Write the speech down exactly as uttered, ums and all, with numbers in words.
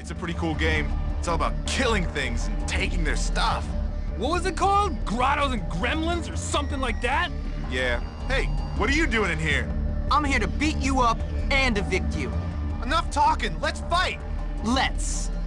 It's a pretty cool game. It's all about killing things and taking their stuff. What was it called? Grottos and Gremlins or something like that? Yeah. Hey, what are you doing in here? I'm here to beat you up and evict you. Enough talking. Let's fight. Let's.